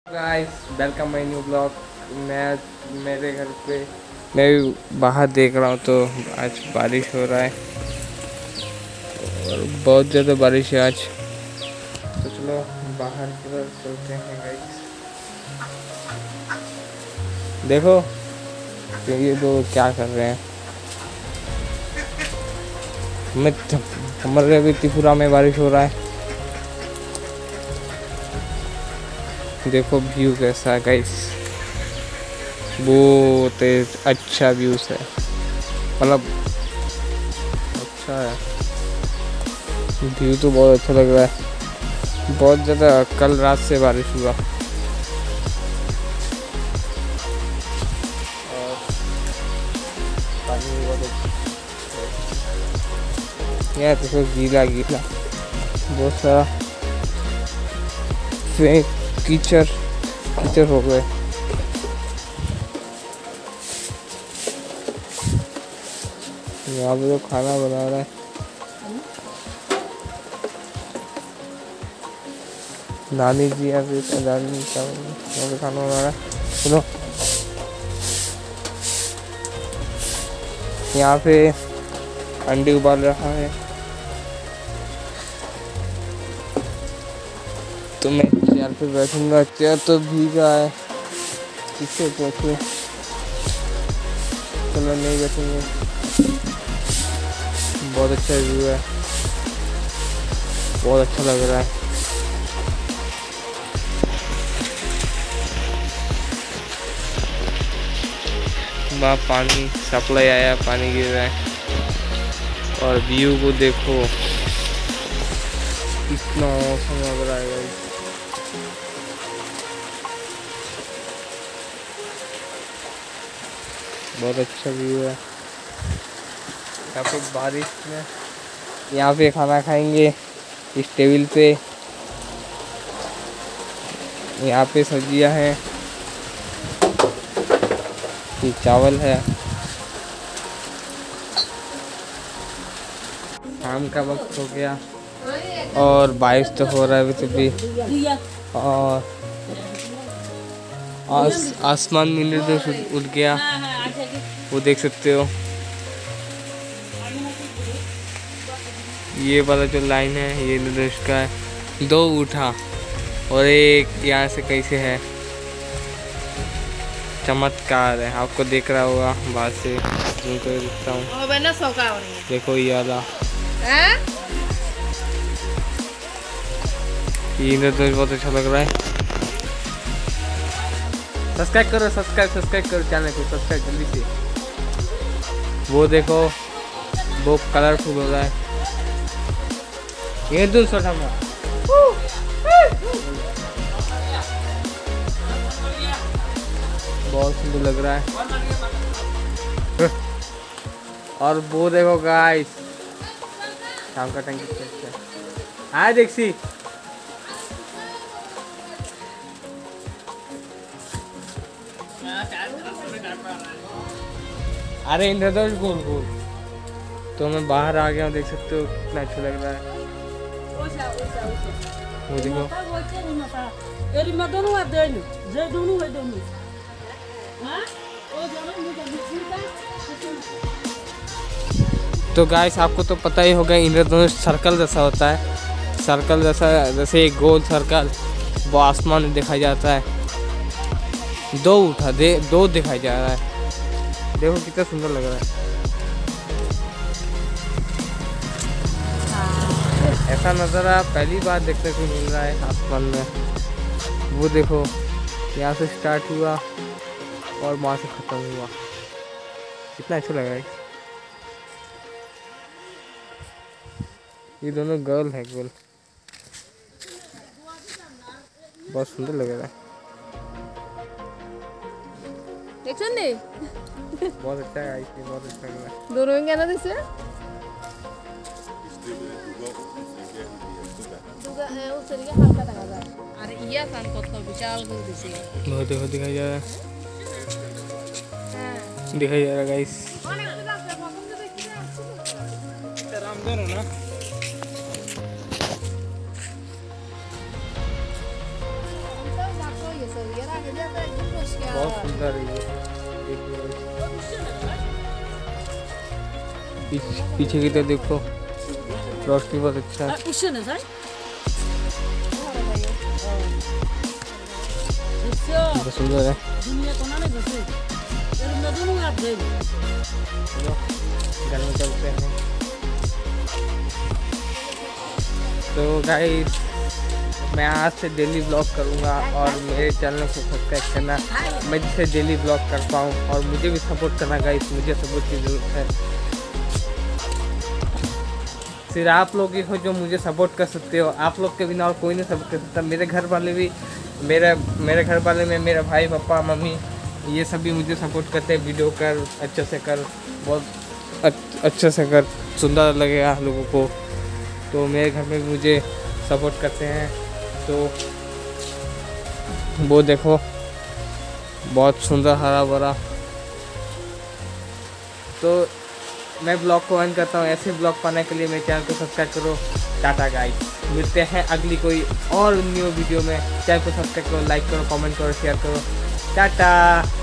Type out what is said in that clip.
Guys welcome my new blog. मैं मेरे घर पे मैं भी बाहर देख रहा हूँ तो आज बारिश हो रहा है और बहुत ज़्यादा बारिश है आज। तो चलो बाहर की तरफ चलते हैं गाइस। देखो ये दो क्या कर रहे हैं। हमारे अभी त्रिपुरा में बारिश हो रहा है। देखो व्यू कैसा है गाइस, बहुत अच्छा व्यूज है, मतलब अच्छा है व्यू तो बहुत अच्छा लग रहा है। बहुत ज़्यादा कल रात से बारिश हुआ और पानी भी बहुत अच्छा तो गीला गीला बहुत सारा कीचड़ कीचड़ हो गए। यहाँ पे तो खाना बना रहा है। नानी जी यहाँ पे नानी खाना बना रहा है। सुनो यहाँ पे अंडे उबाल रहा है तो मैं चेयर पे बैठूंगा। चेयर तो भीगा है, किससे बैठूं? चलो नहीं बैठेंगे। बहुत अच्छा व्यू है, बहुत अच्छा लग रहा है। वहाँ पानी सप्लाई आया, पानी गिर रहा है और व्यू को देखो कितना मौसम लग रहा है। बहुत अच्छा व्यू है। यहाँ पे बारिश में यहाँ पे खाना खाएंगे इस टेबल पे। यहाँ पे सब्जियां हैं, ये चावल है। शाम का वक्त हो गया और बारिश तो हो रहा है अभी तो भी और आसमान में इंद्रधनुष उड़ गया, वो देख सकते हो। ये वाला जो लाइन है ये इंद्रधनुष का है। दो उठा और एक यहाँ से कैसे है, चमत्कार है। आपको दिख रहा होगा बाहर से, उनको दिखता हूँ। देखो ये वाला ये इंद्रधनुष बहुत अच्छा लग रहा है। सब्सक्राइब करो, सब्सक्राइब करो चैनल को, सब्सक्राइब जल्दी से। वो देखो वो कलरफुल हो रहा है। ये दूर छोटा बहुत सुंदर लग रहा है। और वो देखो गाइस शाम का टंकी है देखी। अरे इंद्रधनुष गोल गोल। तो मैं बाहर आ गया हूँ, देख सकते हो कितना अच्छा लग रहा है। वो देखो तो गाइस आपको तो पता ही होगा इंद्रधनुष सर्कल जैसा होता है। सर्कल जैसा, जैसे एक गोल सर्कल वो आसमान में दिखाई जाता है। दो दिखाई जा रहा है। देखो कितना सुंदर लग रहा है। ऐसा नज़ारा पहली बार देखने को मिल रहा है आसमान में। वो देखो यहाँ से स्टार्ट हुआ और वहाँ से ख़त्म हुआ, कितना अच्छा लग रहा है। ये दोनों गर्ल है, गर्ल बहुत सुंदर लग रहा है। बहुत अच्छा है, बहुत अच्छा लग रहा है। दोनों क्या ना दिसे अरे iya kan kota विशाल को दिसे बहुत देखो दिखाई जा रहा है, दिखाई जा रहा है गाइस। रामधन हो ना बहुत सुंदर है ये। पीछे की तरफ देखो, रोशनी बहुत अच्छा है। बहुत सुंदर है। चलो घर में चलते हैं। तो गाइस मैं आज से डेली ब्लॉग करूँगा और मेरे चैनल को सब्सक्राइब करना। मैं जिससे डेली ब्लॉग कर पाऊँ और मुझे भी सपोर्ट करना गाइस, मुझे सपोर्ट की ज़रूरत है। सिर्फ आप लोग ही हो जो मुझे सपोर्ट कर सकते हो, आप लोग के बिना और कोई नहीं सपोर्ट कर सकता। मेरे घर वाले भी, मेरे घर वाले में मेरा भाई, पापा, मम्मी, ये सभी मुझे सपोर्ट करते हैं। वीडियो कर, अच्छे से कर, बहुत अच्छे से कर, सुंदर लगेगा लोगों को। तो मेरे घर में भी मुझे सपोर्ट करते हैं। तो वो देखो बहुत सुंदर हरा भरा। तो मैं ब्लॉग को एंड करता हूँ। ऐसे ब्लॉग पाने के लिए मेरे चैनल को सब्सक्राइब करो। टाटा गाइस, मिलते हैं अगली कोई और न्यू वीडियो में। चैनल को सब्सक्राइब करो, लाइक करो, कमेंट करो, शेयर करो। टाटा।